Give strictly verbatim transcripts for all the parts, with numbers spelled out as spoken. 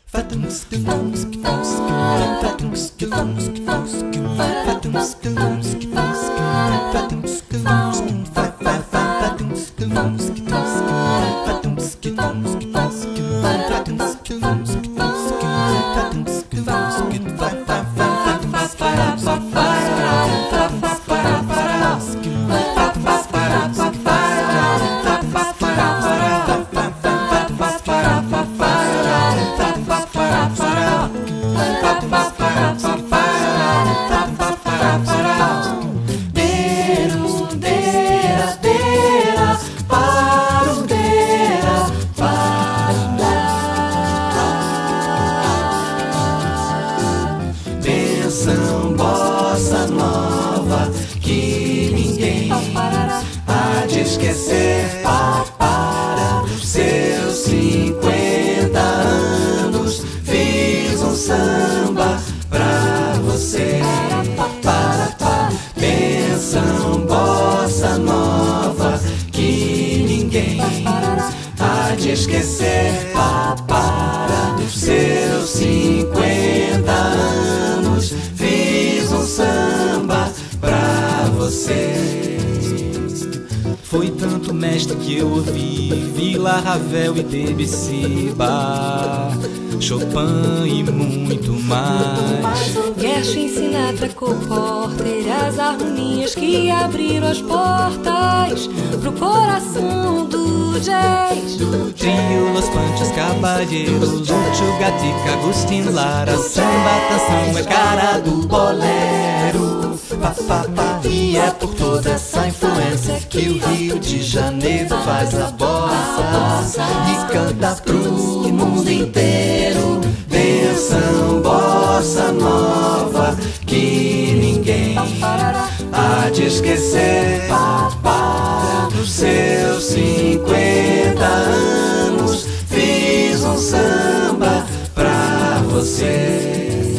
Ravel e Debussy, Bach, Chopin e muito mais. Gershwin, Sinatra, Cole Porter, as harmonias que abriram as portas pro coração do jazz. Trio, Los Panchos, Caballeros, Lúcio Gatica, Agustin Lara, samba, canção é cara do bolero. Pa, pa, pa. E é por toda essa influência que o Rio de Janeiro faz a bossa e canta pro mundo inteiro. Benção, bossa nova que ninguém há de esquecer. Para os seus cinquenta anos fiz um samba pra você.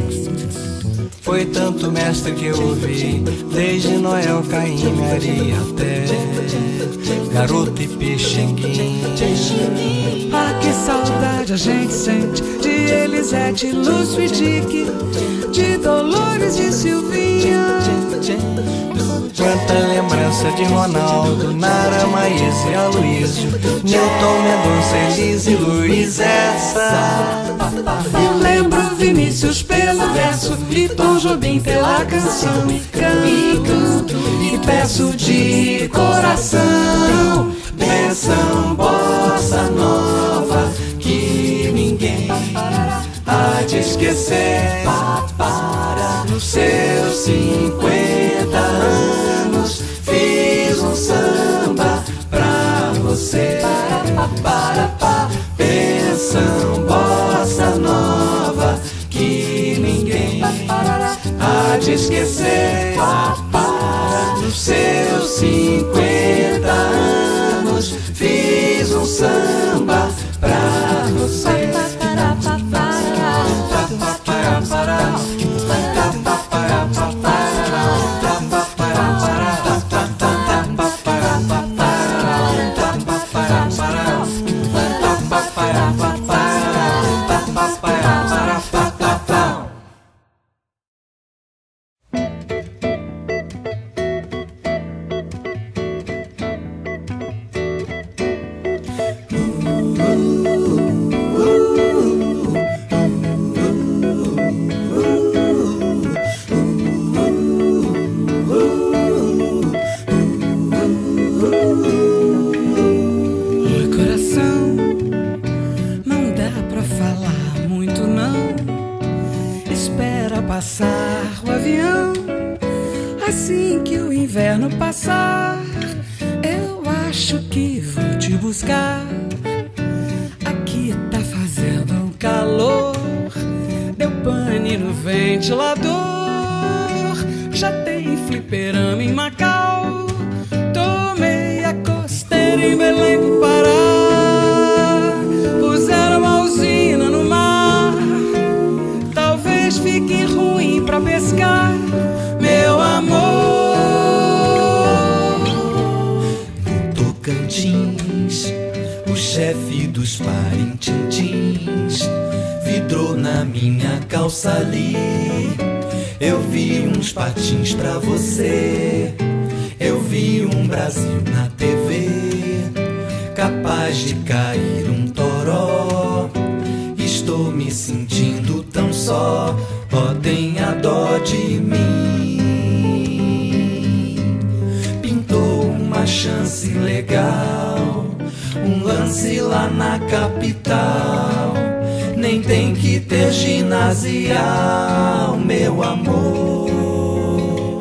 Foi tanto mestre que eu ouvi, desde Noel, Caim, Maria até Garoto e Pixinguinha. Ah, que saudade a gente sente de Elisete, Lúcio e Dick, de Dolores e Silvinha. Quanta lembrança de Ronaldo, Nara, Maísa e Aloysio, Newton, Mendonça, Elise e Luiz Essa. Eu lembro Vinícius pelo verso e Tom Jobim pela canção. E canto e peço de coração. Benção, bossa nova que ninguém há de esquecer. Para nos seus cinquenta anos fiz um samba pra você. Para, para, benção, bossa nova que ninguém há de esquecer. Para nos seus cinquenta anos fiz um samba pra você. vidrou na minha calça ali. Eu vi uns patins pra você, eu vi um Brasil na T V, capaz de cair um toró. Estou me sentindo tão só, ó, tenha dó de mim. Pintou uma chance legal, um lance lá na capital. Nem tem que ter ginasial, meu amor.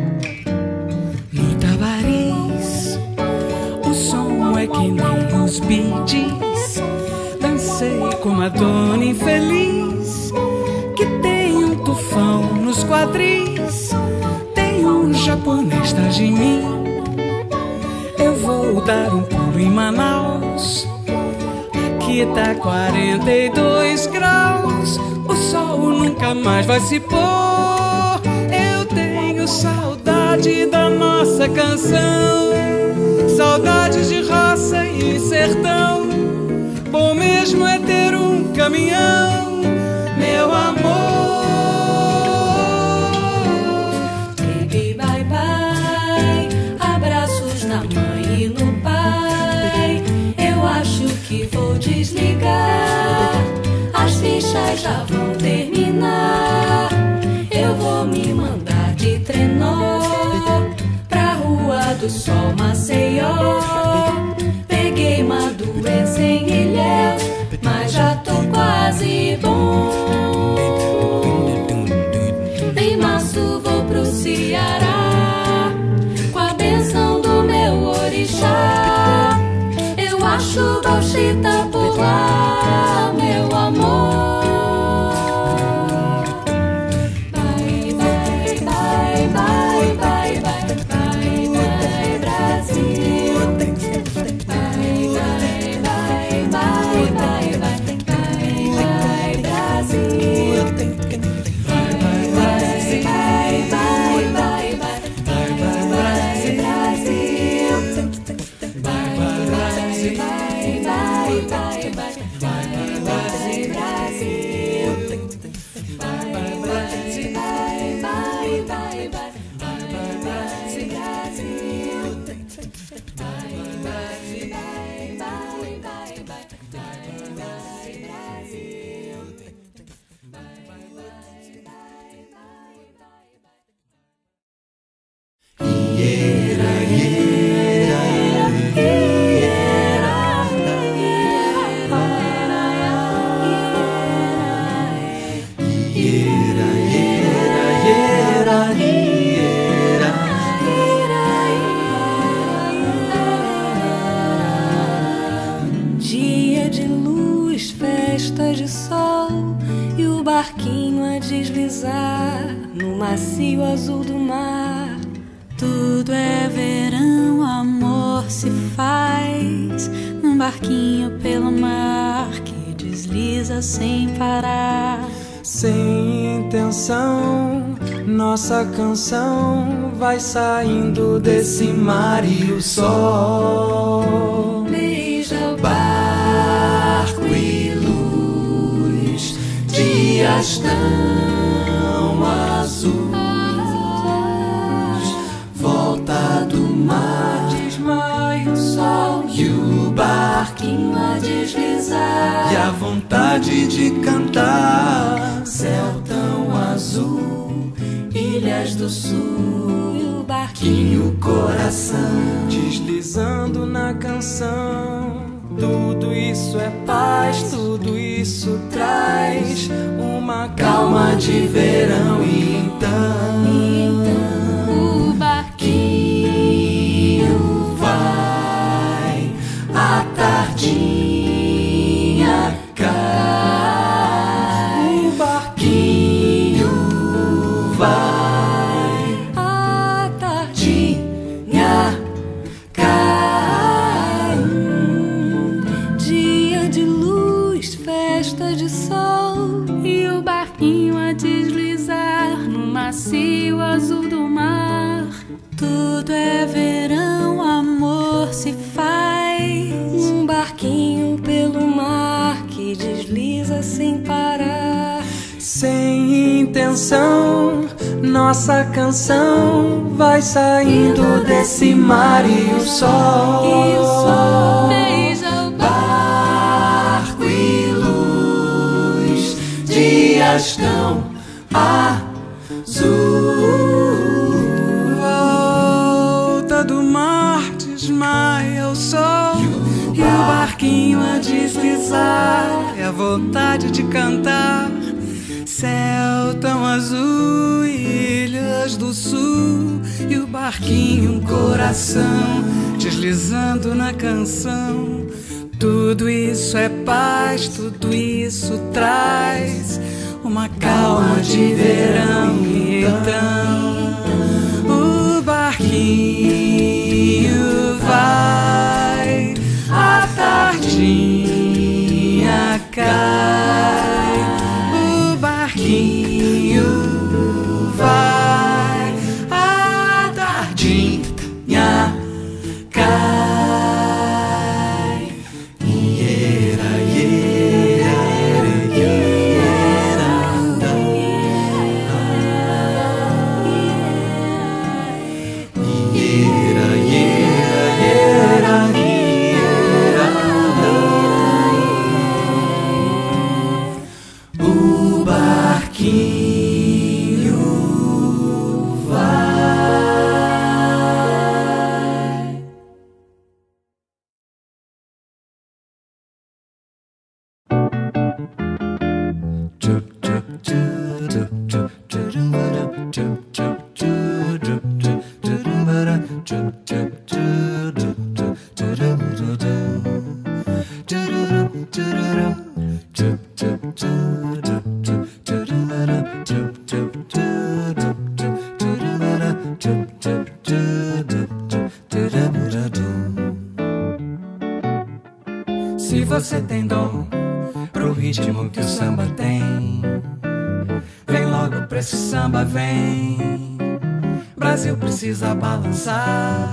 No Tabaris, o som é que nem os Bee Gees. Dancei com uma dona infeliz que tem um tufão nos quadris. Tem um japonês atrás de mim. Eu vou dar um pulo em Manaus. Aqui tá quarenta e dois graus. O sol nunca mais vai se pôr. Eu tenho saudade da nossa canção, saudades de roça e sertão. Bom mesmo é ter um caminhão, meu amor. Baby, bye bye, abraços na mãe e no pai. Eu acho que vou desligar, as fichas já vão terminar. Eu vou me mandar de trenó pra Rua do Sol, Maceió. Peguei uma doença em Ilhéus, mas já tô quase bom. Em março vou pro Ceará, com a benção do meu orixá. Eu acho bauxita por lá, meu amor. Bye, bye, bye, bye, bye, bye, bye, bye, Brasil. Bye, bye, bye, bye, bye, bye, bye, bye, Brasil. Bye, bye, bye, bye, bye, bye, bye, bye, Brasil. Bye, bye, bye, bye, bye, bye, bye, bye, bye, Brasil. Bye, bye, bye, bye, bye, bye, bye, bye, bye, Brasil. Bye, bye, bye, bye, bye, bye, bye, bye, Brasil. Bye, bye, bye, bye, bye, bye. Iera, iera, iera, iera, iera, iera. Dia de luz, festa de sol, e o barquinho a deslizar no macio azul do mar. Tudo é verão, amor se faz num barquinho pelo mar que desliza sem parar. Sem intenção, nossa canção vai saindo desse mar e o sol Beija o Barco e luz, dias tão azuis, volta do mar, desmaia o sol, e o barquinho a deslizar. e a vontade de cantar. Céu tão azul, Ilhas do Sul, e o barquinho, e o coração deslizando na canção. Tudo isso é paz, tudo isso traz uma calma de verão. E então, então o barquinho vai, a tardinha cai. o barquinho Barquinho vai, a tardinha cai. dia de luz, festa de sol, E o barquinho a deslizar no macio azul do mar. Tudo é verão, amor se faz. um barquinho pelo mar que desliza sem parar. Sem intenção, nossa canção vai saindo desse mar e o sol. E o sol beija o Barco e luz, dias tão azul. Volta do mar, desmaia o sol. E o barquinho a deslizar, é a vontade de cantar. Céu tão azul, ilhas do sul. E o barquinho, um coração deslizando na canção. Tudo isso é paz, tudo isso traz uma calma de verão. E então o barquinho vai, a tardinha cai. O barquinho vai, a tardinha cai. Iera, iera, iera, iera, iera, iera. O barquinho vai. Se você tem dom pro ritmo que o samba tem, vem logo pra esse samba, vem. Brasil precisa balançar.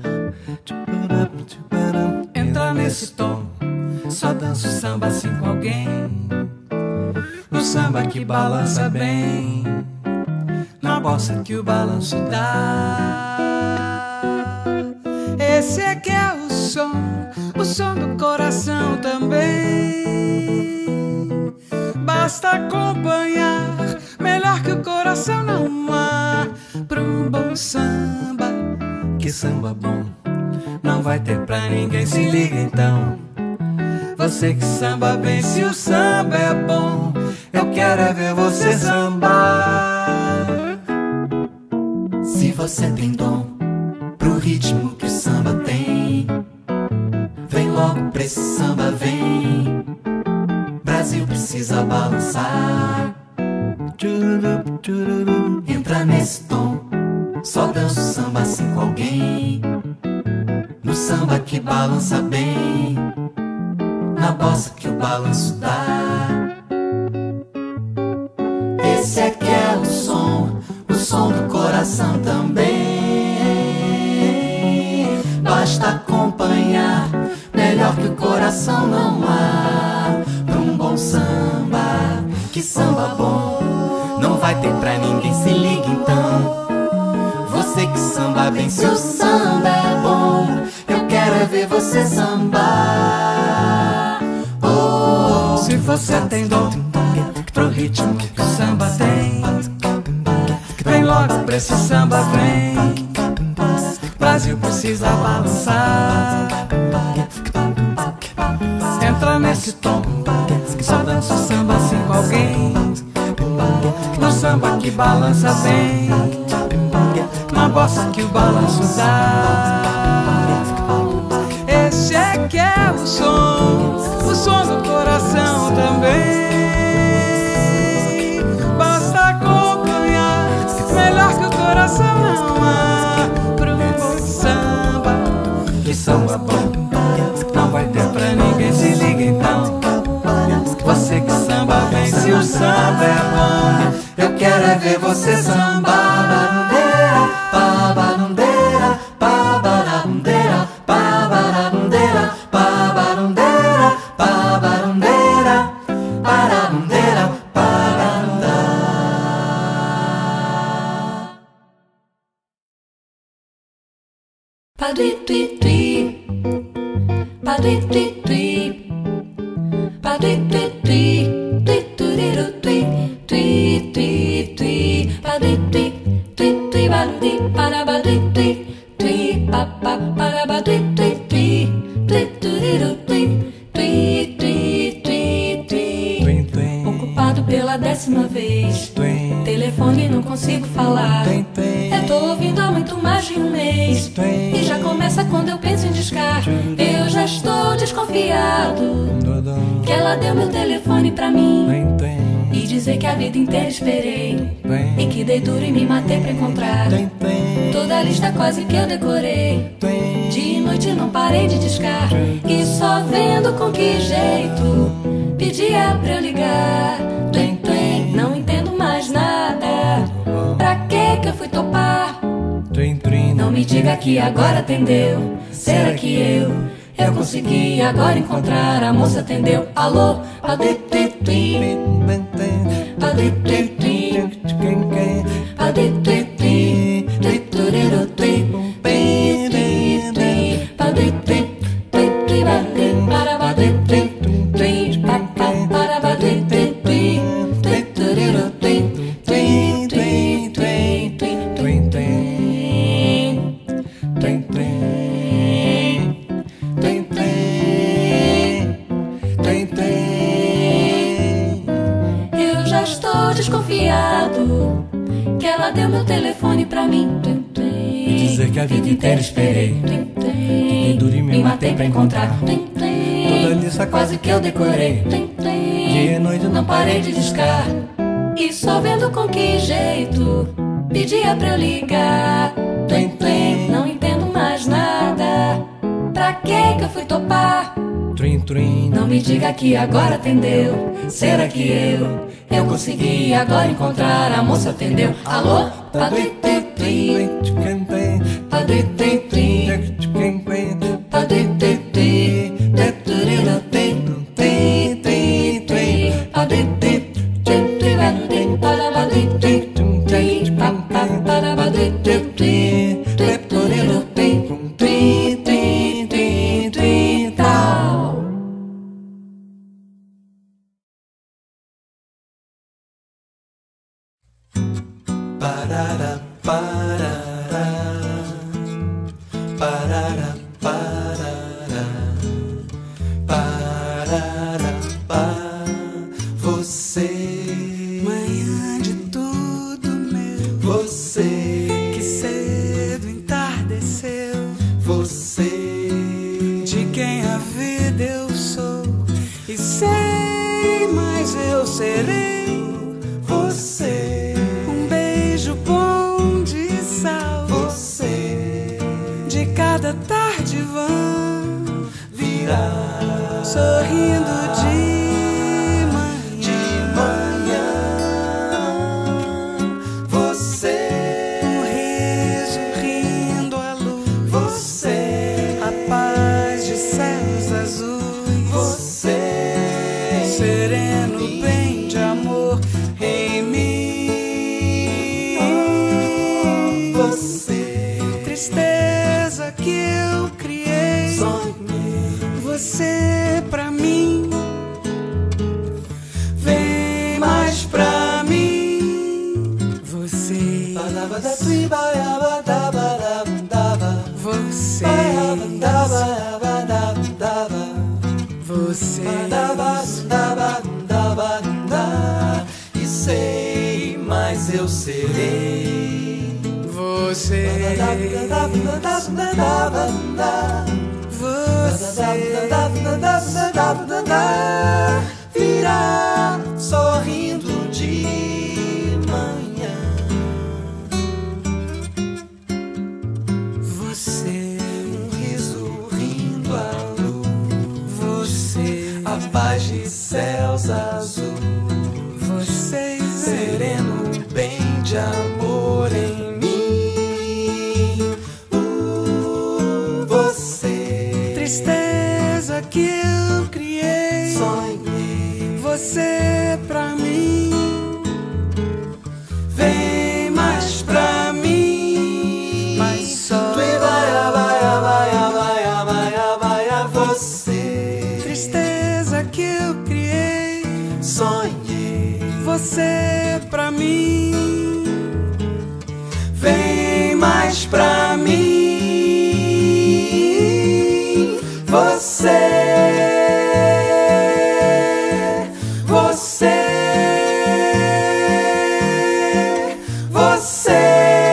Entra nesse tom, só dança o samba assim com alguém. No samba que balança bem, na bossa que o balanço dá. Esse é que é o som, o som do coração também. Basta acompanhar, melhor que o coração não há. Pra um bom samba, que samba bom, não vai ter pra ninguém, se liga então. Você que samba bem, se o samba é bom, eu quero é ver você sambar. Se você tem dom pro ritmo que o samba tem, vem logo pra esse samba, vem. Brasil precisa balançar. Entra nesse tom, só dança o samba assim com alguém. No samba que balança bem, na bossa que o balanço dá. Esse é que é o som, o som do coração também. Basta acompanhar, melhor que o coração não há. Pra um bom samba, que samba bom, não vai ter pra ninguém, se liga então. Você que samba bem, se o samba é bom, eu quero é ver você sambar. Oh, se você tem dom pro ritmo que o samba tem, vem logo pra esse samba, vem. Brasil precisa balançar. Entra nesse tom, só dança o samba assim com alguém. No samba que balança bem, na bossa que o balanço dá. Esse é que é o som, o som do coração também. Basta acompanhar, melhor que o coração não há. Pro bom samba, que samba bom, não vai ter pra ninguém, se liga então. Você que samba bem, se o samba é bom, eu quero é ver você sambar. Babarundeira, babarundeira, babarundeira, babarundeira, babarundeira, babarundeira, babarundeira. Padui tui tui, padui tui tui, padui tui tui, tui turiru tui, tui tui tui, padui tui tui tui, badui para badui tui tui, pa pa para badui tui tui, tui turiru tui, tui tui tui tui. Ocupado pela décima vez, telefone não consigo falar. Eu tô ouvindo há muito mais de um mês e já começa quando eu penso em discar. Eu já estou desconfiado que ela deu meu telefone pra mim e dizer que a vida inteira esperei e que dei duro e me matei pra encontrar. Toda a lista quase que eu decorei, de noite não parei de discar e só vendo com que jeito pedia pra eu ligar. Tuen, tuen, não entendo mais nada. Pra que que eu fui topar? Não me diga que agora atendeu. Será que eu, eu consegui agora encontrar? A moça atendeu. Alô, padui tui tui, padui tui tui, padui tui tui, tui turiru tui, tui tui tui, padui tui tui tui, badui para badui tui tui, pa pa para badui tui tui, tui turiru tui, tui tui tui tui tui tui. Eu já estou desconfiado que ela deu meu telefone pra mim e dizer que a vida inteira esperei, que dei duro e me matei pra encontrar. Toda a lista quase que eu decorei, dia e noite não parei de discar e só vendo com que jeito pedia pra eu ligar. Tuen, tuen, não entendo mais nada. Pra que que eu fui topar? Trin, trin, não me diga que agora atendeu. Será que eu, eu consegui agora encontrar? A moça atendeu. Alô, padui tui tui, padui tui tui, padui tui tui, tui turiru tui, tui tui tui, padui tui tui tui, badui para badui tui tui, pa pa para badui tui tui, tui turiru tui, tui tui tui tui tal. Parará, parará, parará, parará, parará, pá. Você, manhã de tudo meu, você, que cedo entardeceu, você, de quem a vida eu sou e sei, mas eu serei você, um beijo bom de sal, você, de cada tarde vã, virá sorrindo de de manhã. Você, um riso rindo à luz, você, a paz de céus azuis, você, sereno bem de amor em mim. você, Tristeza que eu criei, sonhei, você pra mim, vem mais pra mim. Você, você, você, e sei, mas eu serei você, você, virá sorrindo de manhã. você, Um riso rindo à luz, você, a paz de céus azul, você, sereno bem de amor em mim. Uh, você, tristeza que eu criei, sonhei, você pra mim, vem mais pra mim, mas só tu vai, vai, vai. criei, sonhei você pra mim. Vem mais pra mim, você, você, você.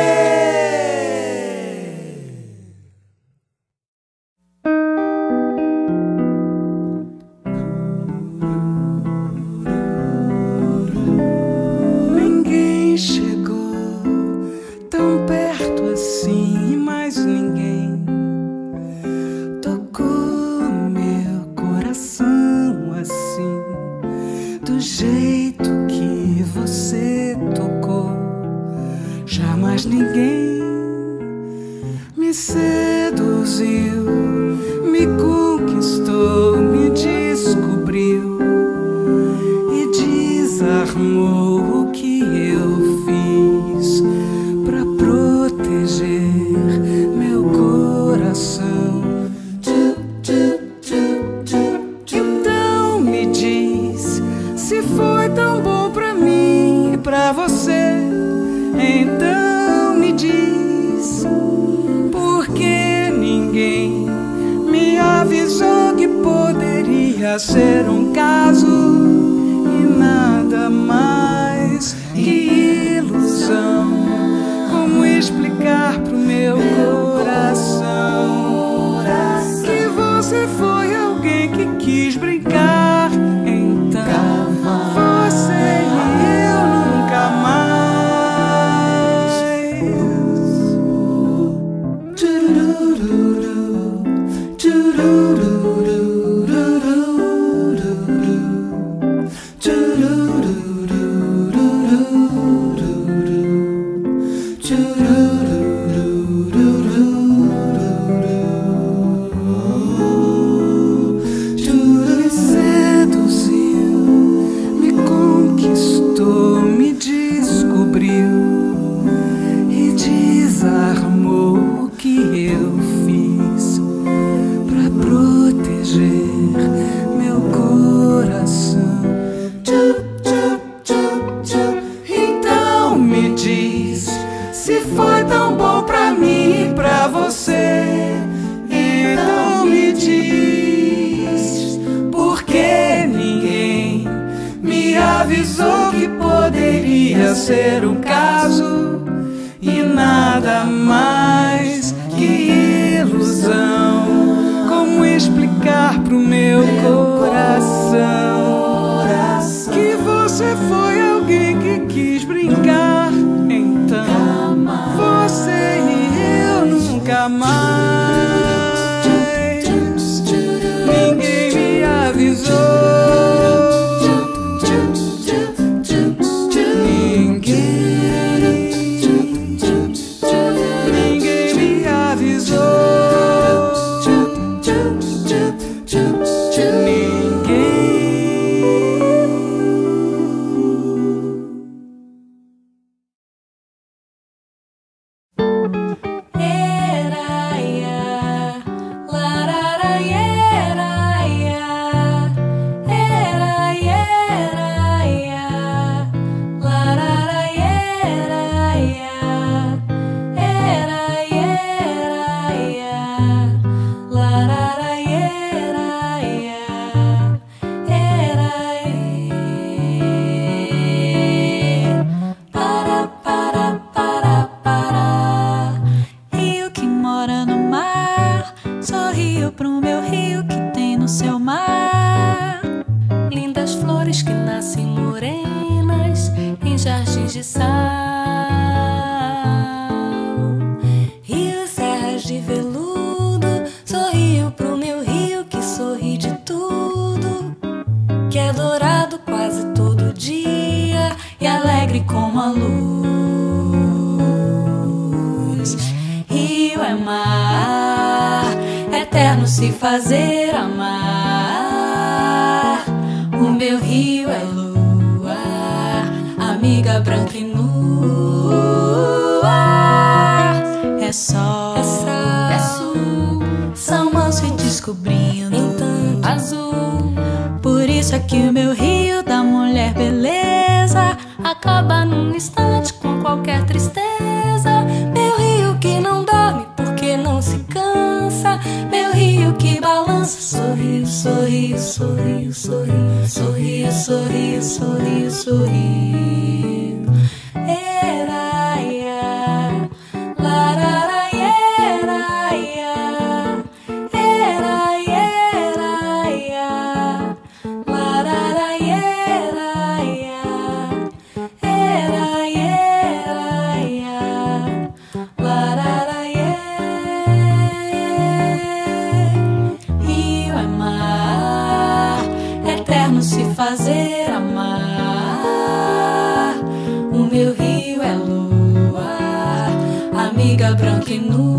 Ninguém chegou tão perto assim, mas ninguém tocou meu coração assim, do jeito que você tocou. Jamais ninguém me seduziu, me conquistou, me descobriu e desarmou o que eu fiz pra proteger meu coração. Então me diz se foi tão bom pra mim e pra você. Então me diz por que ninguém me avisou que poderia ser um caso e nada mais que ilusão. Como explicar pro meu coração que você foi alguém que quis brincar? Então você e eu nunca mais. Turururu, turururu, me seduziu, me conquistou, me descobriu e desarmou o que eu fiz pra proteger meu coração. Então me diz se foi tão bom pra mim e pra você. Então me diz por que ninguém me avisou que poderia ser um caso e nada mais que ilusão. Como explicar pro meu coração que você foi alguém que quis brincar? Então você e eu nunca mais. Ninguém me avisou. Se fazer amar, o meu rio é lua, amiga branca e nua. É sol, é sal, é sul, são manso e descobrindo em tanto azul. Por Por isso é que o meu rio da mulher beleza acaba num instante com qualquer tristeza. Meu rio que não dorme porque não se cansa. Meu rio que balança. Sorriu, sorriu, sorriu, sorriu, sorriu, sorriu, sorriu, sorriu. Eraia, lararaia, eraia, eraia, eraia, lararaia, eraia, eraia, eraia, lararaia. Rio é mar, eterno se fazer amar. O meu rio é lua, amiga branca e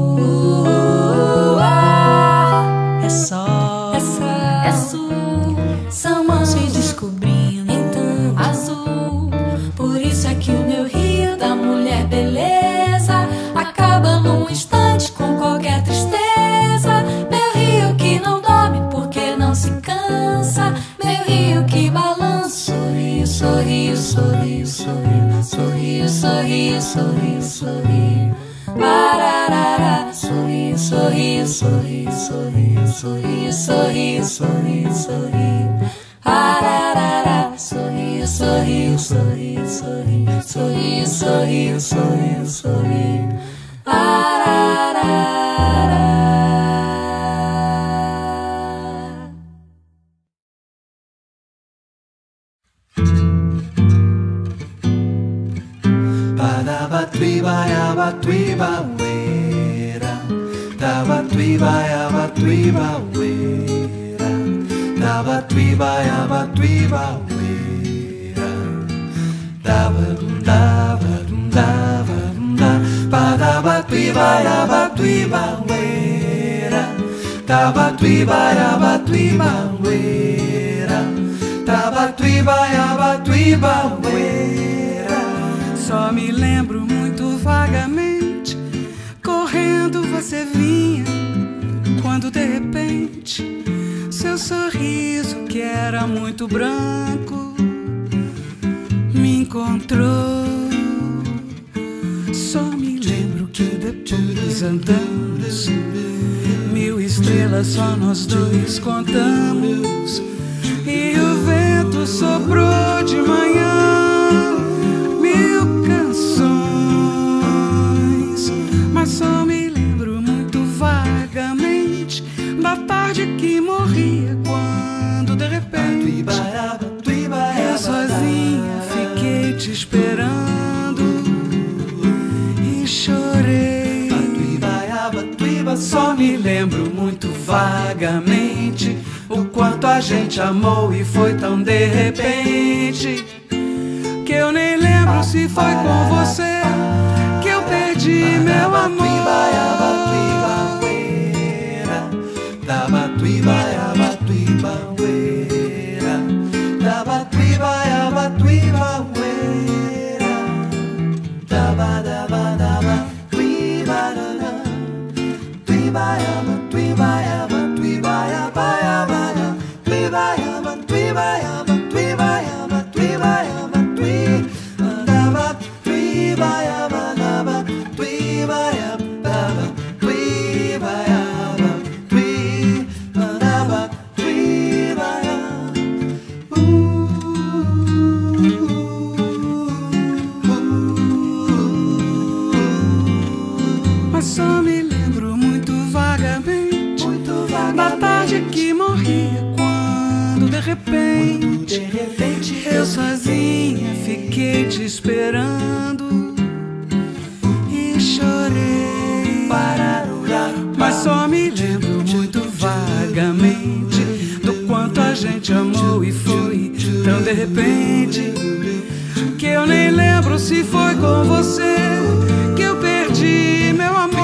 nua. É sol, é sal, é sul, são mãos se descobrindo, então azul. Por isso é que o meu rio da mulher beleza acaba num instante com qualquer tristeza. Meu rio que não dorme porque não se cansa. Meu rio que balança. Sorriu, sorriu, sorriu, sorriu, sorriu, sorriu, sorriu, sorriu. Pararara. Sorriu, sorriu, sorriu, sorriu, sorriu, sorriu, sorriu, sorriu. Pararara. Sorriu, sorriu, sorriu, sorriu, sorriu, sorriu, sorriu, sorriu. Pararara. Tabatuiba, uera, Tabatuiba, abatuiba, uera, Tabatuiba, abatuiba, uera, Tabadum, dabadum, dabadum, da, Padabatuiba, abatuiba, uera, Tabatuiba, abatuiba, uera, Tabatuiba, abatuiba, uera. Só me lembro muito vagamente, correndo você vinha, quando de repente seu sorriso, que era muito branco, me encontrou. Só me lembro que depois andamos, mil estrelas só nós dois contamos, e o vento soprou de manhã mil canções, mas só me lembro muito vagamente da tarde que morria, quando de repente eu sozinha fiquei te esperando e chorei. Só me lembro muito vagamente o quanto a gente amou e foi tão de repente que eu nem lembro se foi com você que eu perdi meu amor. Eu sozinha fiquei te esperando e chorei. Mas só me lembro muito vagamente do quanto a gente amou e foi tão de repente que eu nem lembro se foi com você que eu perdi meu amor.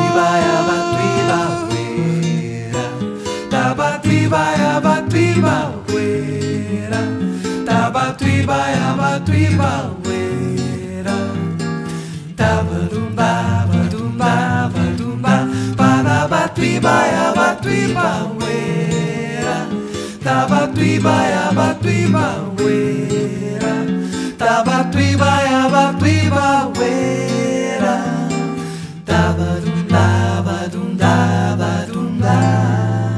Tabatuiba, abatuiba, uera, tabadumba, badumba, badumba, parabatuiba, abatuiba, uera, Tabatuiba, abatuiba, uera. Tabatuiba, abatuiba, uera. Tabadum, dabadum, dabadum, da.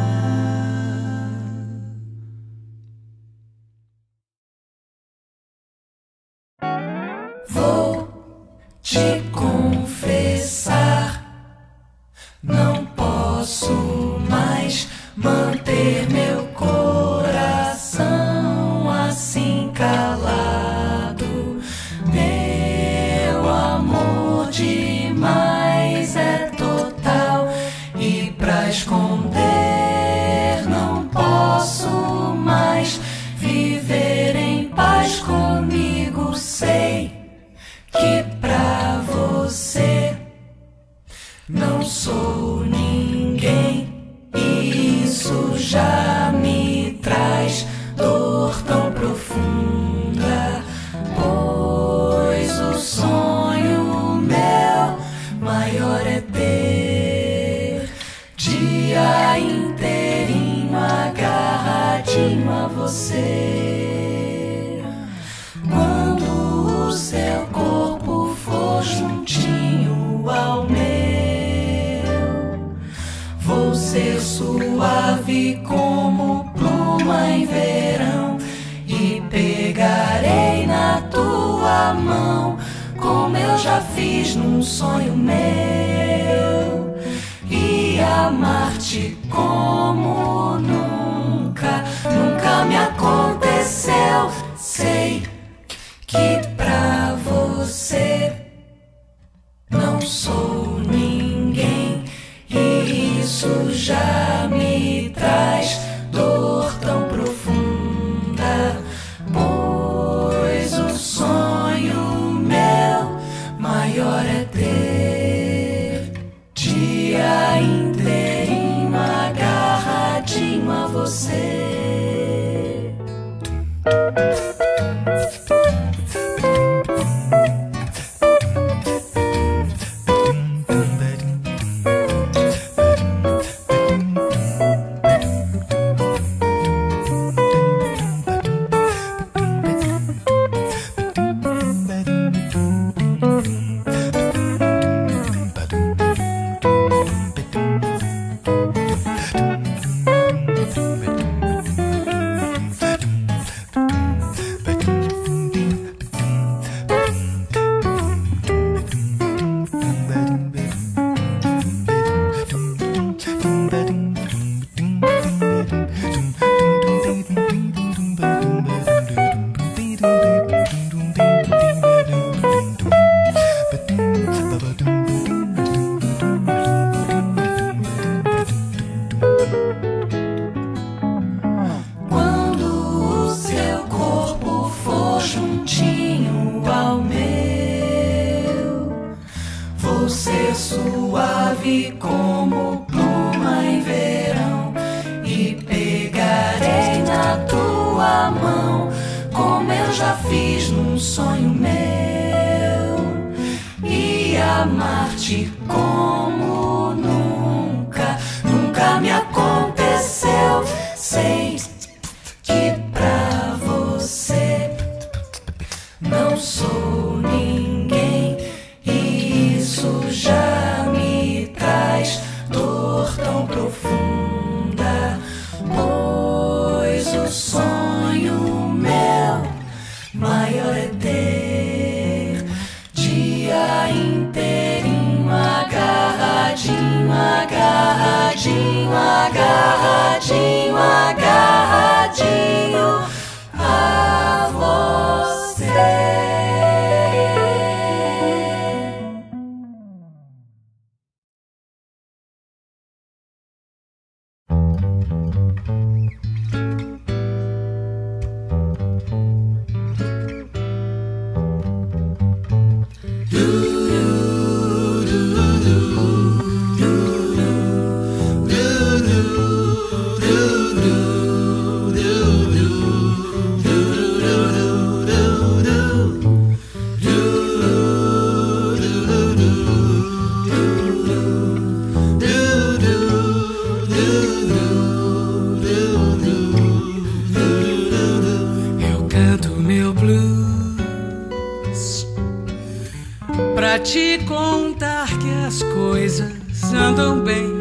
Vou te confessar, não posso mais manter meu coração assim calado. Meu amor demais é total e pra esconder não posso mais viver em paz comigo. Sei que pra você não sou ninguém e isso já me traz dor tão profunda, pois o sonho meu maior é ter dia inteirinho agarradinho a você. Quando o seu corpo for juntinho ao meu, vou ser suave como pluma em verão e pegarei na tua mão, como eu já fiz num sonho meu, e amar-te como nunca, nunca me aconteceu. Sei que pra você não sou ninguém e isso já me traz dor tão profunda, pois o sonho meu maior é ter dia inteirinho agarradinho a você. Suave como pluma em verão e pegarei na tua mão, como eu já fiz num sonho meu, e amar-te como nunca, nunca me aconteceu. Sei que pra você não sou ninguém e isso já me traz dor tão profunda, pois o sonho meu maior é ter dia inteirinho agarradinho, agarradinho, agarradinho, agarradinho a você. meu blues pra te contar que as coisas andam bem.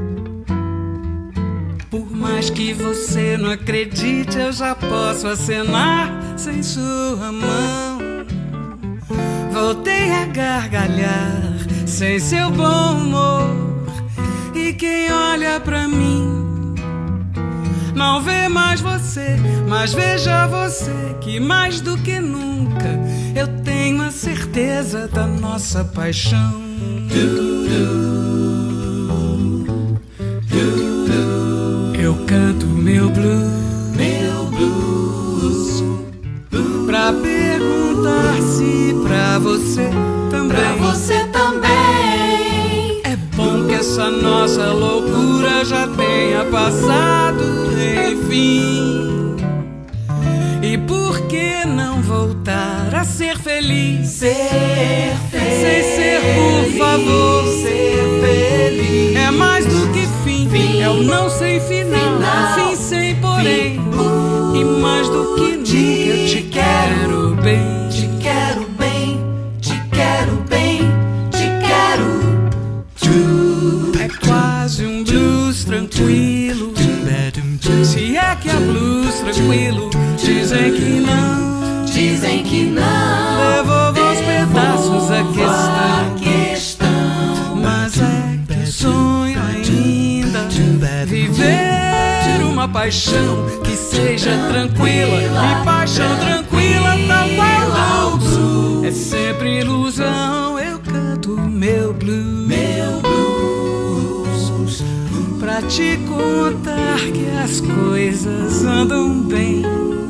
Por mais que você não acredite, eu já posso acenar sem sua mão. Voltei a gargalhar sem seu bom humor, e quem olha pra mim não vê mais você, mas veja você que mais do que nunca eu tenho a certeza da nossa paixão. Du, du, du, du. Eu canto meu blues, meu blues, pra perguntar se pra você também. Pra você também. É bom que essa nossa loucura já tenha passado, enfim. E por que não voltar a ser feliz? Ser feliz. Sem ser, por favor, ser feliz. é mais do que fim, fim. É o não sem final, final. Fim sem porém, fim. Uh, e mais do que nunca eu te quero bem. Te quero bem, te quero bem, te quero. É quase um blues tranquilo, se é que é blues tranquilo. Dizem que não, dizem que não. Devolvo aos pedaços a a questão. questão. Mas é que eu sonho ainda viver uma paixão que seja tranquila, e paixão tranquila tal qual blues. É sempre ilusão, eu canto meu blues, Meu blues. pra te contar que as coisas andam bem.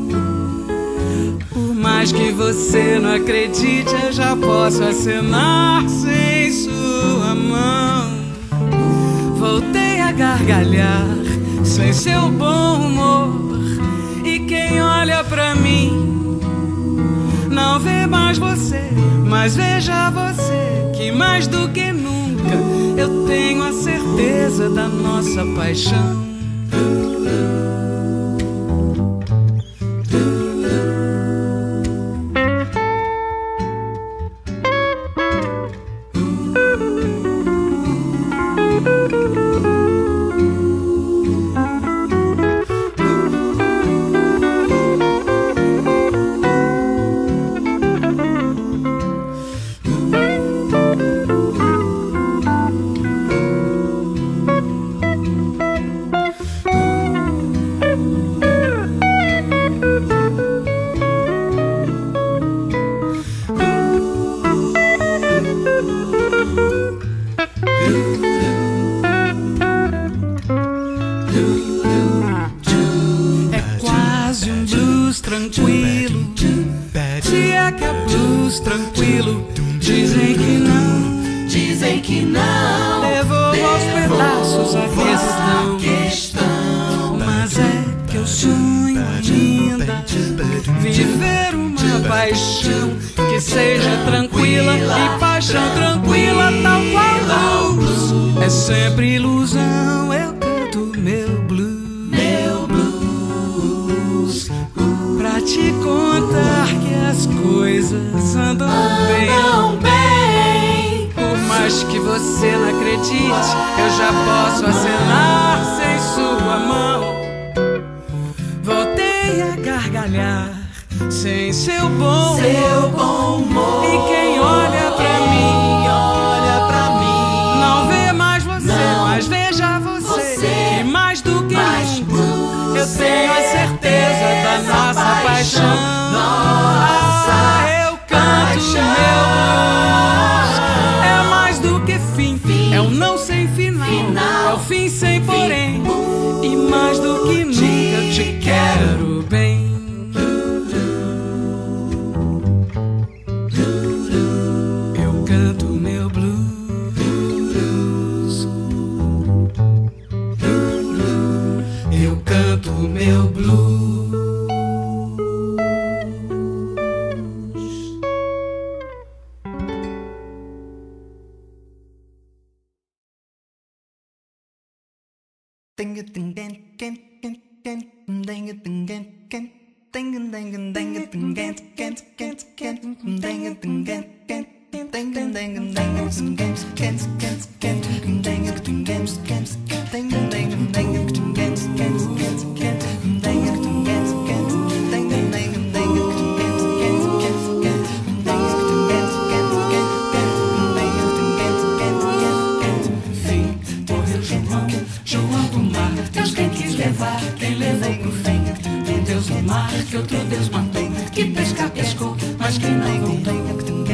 Por mais que você não acredite, eu já posso acenar sem sua mão. Voltei a gargalhar sem seu bom humor, e quem olha pra mim não vê mais você, mas veja você que mais do que nunca eu tenho a certeza da nossa paixão. É quase um blues tranquilo, se é que é blues tranquilo. Dizem que não, Dizem que não. devolvo aos pedaços a questão. questão. Mas é que eu sonho ainda viver uma paixão que seja tranquila, e paixão tranquila tal qual blues. É sempre ilusão, eu canto meu blues, Meu blues. pra te contar que as coisas andam bem. Andam bem. Por mais que você não acredite, eu já posso acenar sem sua mão. Voltei a gargalhar sem seu bom Seu humor, bom humor. e quem olha pra mim olha pra mim. não vê mais você, Não. mas veja você, Você. que mais do que Mais nunca blues. eu tenho a certeza da Essa nossa paixão. Nossa Ah, eu canto paixão. meu blues. É mais do que fim, Fim. é um não sem final, Final. é o fim sem porém, Uh, e mais do que nunca eu te quero bem. Eu canto meu blues, eu canto meu blues. João do mar, Deus quem quis levar, quem levou pro fim. Um Deus do mar que outro Deus matou, que pescar pescou, mas que não voltou.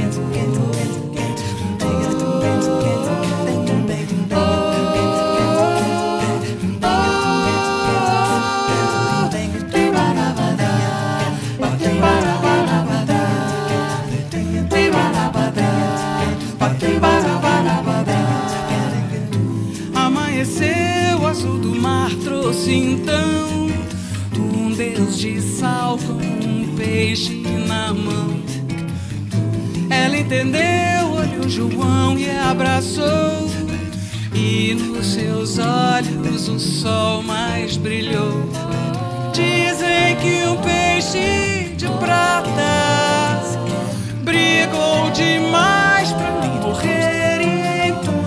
Amanheceu o azul do mar, trouxe então um Deus de sal com um peixe na mão. Ela entendeu, olhou João e abraçou, e nos seus olhos o sol mais brilhou. Dizem que um peixe de prata brigou demais pra mim morrer, e então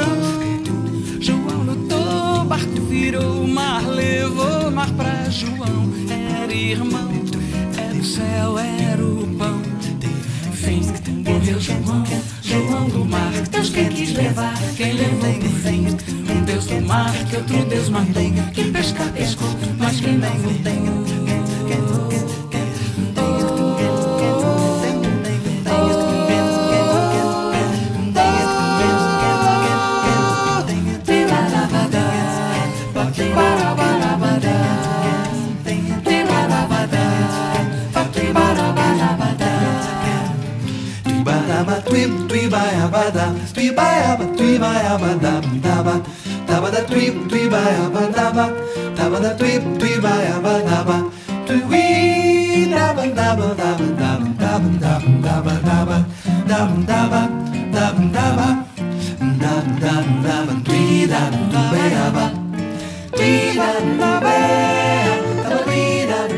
João lutou, o barco virou, o mar levou, o mar pra João. Era irmão, era o céu, era o pão. Enfim, morreu João, João do mar. Deus quem quis levar, quem levou pro fim. Um Deus do mar que outro Deus matou, que pescar pescou, mas quem não voltou. Tweeb, tweebayabada, tweebayaba, tweebayabada, daba, daba da tweeb, tweebayabada, daba da tweeb, tweebayabada, tweeb, daba, daba, daba, daba, daba, daba, daba, daba, daba, daba, daba, daba, daba, daba, tweed, daba, tweebayaba, tweed, daba, daba, tweed, daba,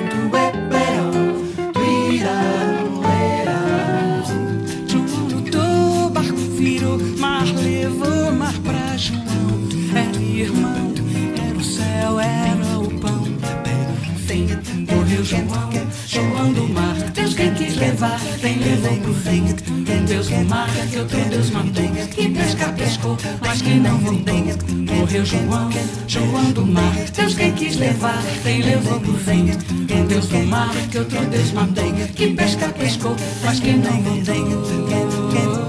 mar levou, mar pra João. Era irmão, era o céu, era o pão. Fim, morreu João, João do mar. Deus quem quis levar, quem levou pro fim. Um Deus do mar que outro Deus matou, que pescar pescou, mas que não voltou. Morreu João, João do mar. Deus quem quis levar, quem levou pro fim. Um Deus do mar que outro Deus matou, que pescar pescou, mas que não voltou.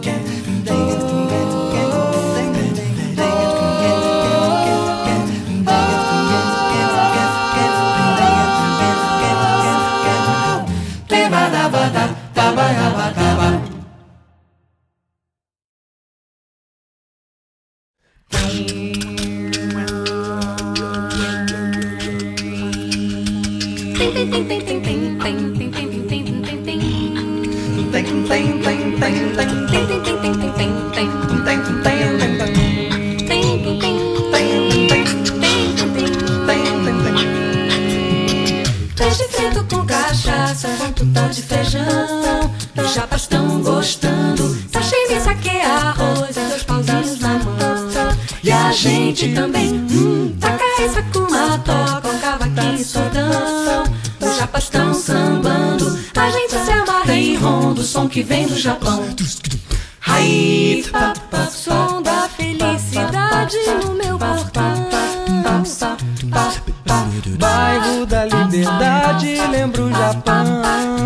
Peixe frito com cachaça, tutão de feijão. Os japas estão gostando. Sashimi, saque, arroz, dois pauzinhos na mão. E a gente também, hum, taca essa com uma toca, um cavaquinho e sodão. Os japas estão sambando, a gente se amarra em rondo, o som que vem do Japão. Aí, papa, som da felicidade no meu portão. Bairro da Liberdade, lembra o Japão.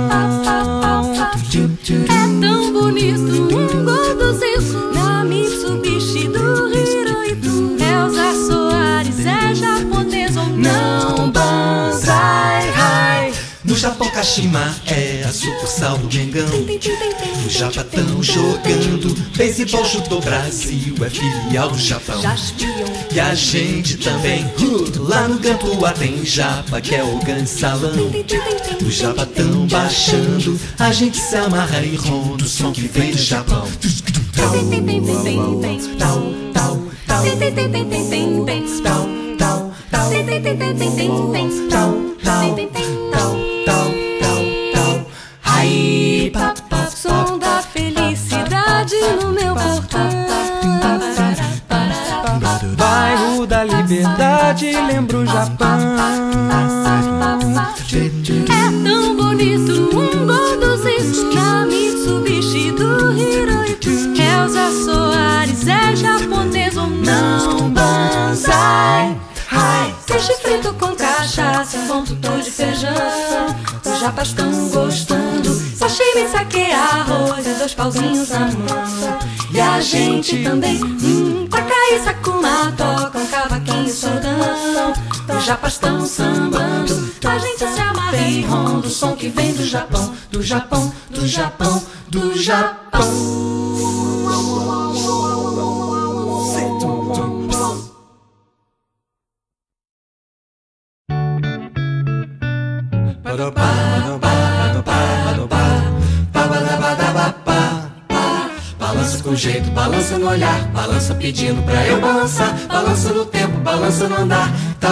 É tão bonito, um gordo senso na Mitsubishi do Hirohito. Elza Soares é japonês ou não? Banzai, hai. No Japão, Kashima é a sucursal do Mengão. No Japão tão jogando beisebol, judô, Brasil é filial do Japão. E a gente também, uh, lá no Gantua tem Japa, que é o grande salão. No Japão tão baixando, a gente se amarra em rondo, o som que vem do Japão. Tal, tal, tal, tal, tal, tal, tal, tal, tal, tal. cidade lembra o Japão. É tão bonito um gordosisco na Mitsubishi do Hiroiku. Elza Soares é japonês ou não? Banzai. Peixe frito com cachaça, bom tutu de feijão. Os japas tão gostando. Sashimi, saque, arroz e dois pauzinhos na mão. E a gente também, hum, Takai, Sakuma, toca um cavaquinho e sordão. Os japas tão sambando, a gente se amarra e ronda o som que vem do Japão, do Japão, do Japão, do Japão. Balança com jeito, balança no olhar, balança pedindo pra eu balançar. Balança no tempo, balança no andar.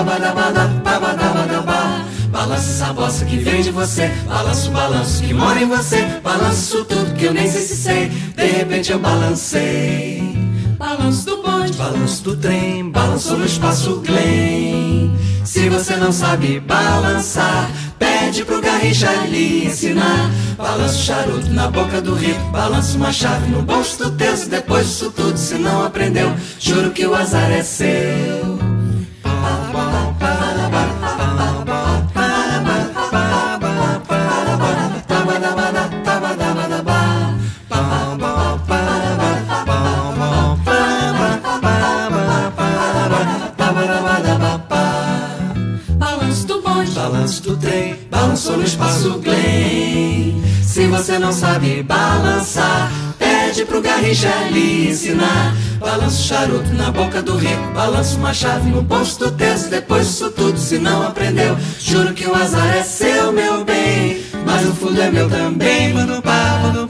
Balança essa bossa que vem de você. Balança o balanço que mora em você. Balança isso tudo que eu nem sei se sei. De repente eu balancei. Balanço do bonde, balanço do trem, balançou no espaço Glen. Se você não sabe balançar, pede pro Garrincha lhe ensinar. Balança o charuto na boca do rico, balança uma chave no bolso do terço. Depois disso tudo, se não aprendeu, juro que o azar é seu. Balanço do bonde, balanço do trem, balançou no espaço Glen. Se você não sabe balançar, pede pro Garrincha lhe ensinar. Balança o charuto na boca do rico, balança uma chave no bolso do terço. Depois disso tudo, se não aprendeu, juro que o azar é seu, meu bem, mas o fundo é meu também. Mano, pá, mano,